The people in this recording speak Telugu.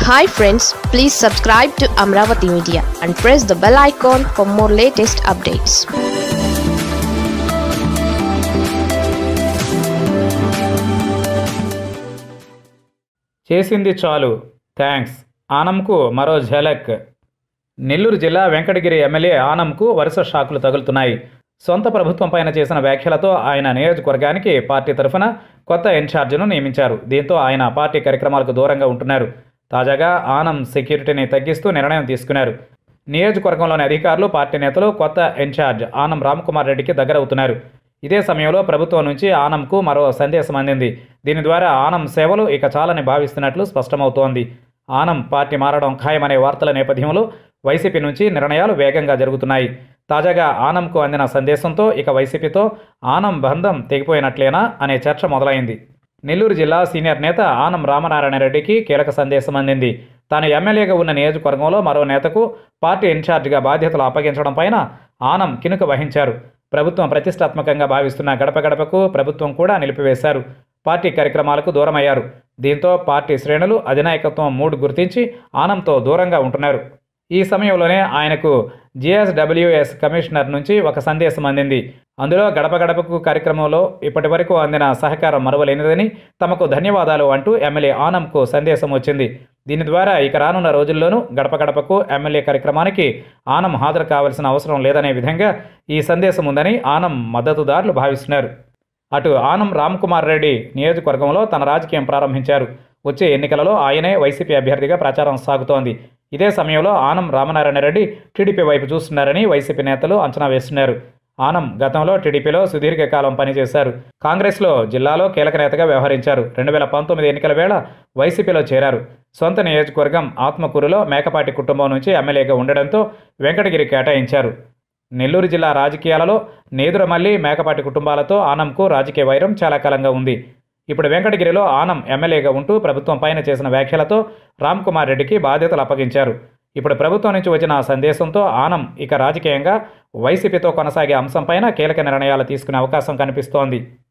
Hi friends, please subscribe to Amaravathi Media and press the bell icon for more latest updates. చేసింది చాలు థ్యాంక్స్ ఆనంకు మరో ఝలక్. నెల్లూరు జిల్లా వెంకటగిరి ఎమ్మెల్యే ఆనంకు వరుస షాకులు తగులుతున్నాయి. సొంత ప్రభుత్వం పైన చేసిన వ్యాఖ్యలతో ఆయన నియోజకవర్గానికి పార్టీ తరఫున కొత్త ఇన్ఛార్జిను నియమించారు. దీంతో ఆయన పార్టీ కార్యక్రమాలకు దూరంగా ఉంటున్నారు. తాజాగా ఆనం సెక్యూరిటీని తగ్గిస్తూ నిర్ణయం తీసుకున్నారు. నియోజకవర్గంలోని అధికారులు, పార్టీ నేతలు కొత్త ఇన్ఛార్జ్ ఆనం రెడ్డికి దగ్గరవుతున్నారు. ఇదే సమయంలో ప్రభుత్వం నుంచి ఆనంకు మరో సందేశం అందింది. దీని ద్వారా ఆనం సేవలు ఇక చాలని భావిస్తున్నట్లు స్పష్టమవుతోంది. ఆనం పార్టీ మారడం ఖాయమనే వార్తల నేపథ్యంలో వైసీపీ నుంచి నిర్ణయాలు వేగంగా జరుగుతున్నాయి. తాజాగా ఆనంకు అందిన సందేశంతో ఇక వైసీపీతో ఆనం బంధం తెగిపోయినట్లేనా అనే చర్చ మొదలైంది. నెల్లూరు జిల్లా సీనియర్ నేత ఆనం రామనారాయణ రెడ్డికి కీలక సందేశం అందింది. తాను ఎమ్మెల్యేగా ఉన్న నియోజకవర్గంలో మరో నేతకు పార్టీ ఇన్ఛార్జిగా బాధ్యతలు అప్పగించడం పైన ఆనం కినుక వహించారు. ప్రభుత్వం ప్రతిష్టాత్మకంగా భావిస్తున్న గడప గడపకు ప్రభుత్వం కూడా నిలిపివేశారు. పార్టీ కార్యక్రమాలకు దూరమయ్యారు. దీంతో పార్టీ శ్రేణులు, అధినాయకత్వం మూడు గుర్తించి ఆనంతో దూరంగా ఉంటున్నారు. ఈ సమయంలోనే ఆయనకు జిఎస్డబ్ల్యూఎస్ కమిషనర్ నుంచి ఒక సందేశం అందింది. అందులో గడప గడపకు కార్యక్రమంలో ఇప్పటి వరకు అందిన సహకారం మరువలేనిదని, తమకు ధన్యవాదాలు అంటూ ఎమ్మెల్యే ఆనంకు సందేశం వచ్చింది. దీని ద్వారా ఇక రానున్న రోజుల్లోనూ గడప గడపకు ఎమ్మెల్యే కార్యక్రమానికి ఆనం హాజరు కావాల్సిన అవసరం లేదనే విధంగా ఈ సందేశం ఉందని ఆనం మద్దతుదారులు భావిస్తున్నారు. అటు ఆనం రెడ్డి నియోజకవర్గంలో తన రాజకీయం ప్రారంభించారు. వచ్చే ఎన్నికలలో ఆయనే వైసీపీ అభ్యర్థిగా ప్రచారం సాగుతోంది. ఇదే సమయంలో ఆనం రామనారాయణ రెడ్డి టీడీపీ వైపు చూస్తున్నారని వైసీపీ నేతలు అంచనా వేస్తున్నారు. ఆనం గతంలో టీడీపీలో సుదీర్ఘకాలం పనిచేశారు. కాంగ్రెస్లో జిల్లాలో కీలక నేతగా వ్యవహరించారు. 2019 ఎన్నికల వేళ వైసీపీలో చేరారు. సొంత నియోజకవర్గం ఆత్మకూరులో మేకపాటి కుటుంబం నుంచి ఎమ్మెల్యేగా ఉండడంతో వెంకటగిరి కేటాయించారు. నెల్లూరు జిల్లా రాజకీయాలలో నేదురమల్లి, మేకపాటి కుటుంబాలతో ఆనంకు రాజకీయ వైరం చాలా కాలంగా ఉంది. ఇప్పుడు వెంకటగిరిలో ఆనం ఎమ్మెల్యేగా ఉంటూ ప్రభుత్వం పైన చేసిన వ్యాఖ్యలతో రెడ్డికి బాధ్యతలు అప్పగించారు. ఇప్పుడు ప్రభుత్వం నుంచి వచ్చిన సందేశంతో ఆనం ఇక రాజకీయంగా వైసీపీతో కొనసాగే అంశంపైన కీలక నిర్ణయాలు తీసుకునే అవకాశం కనిపిస్తోంది.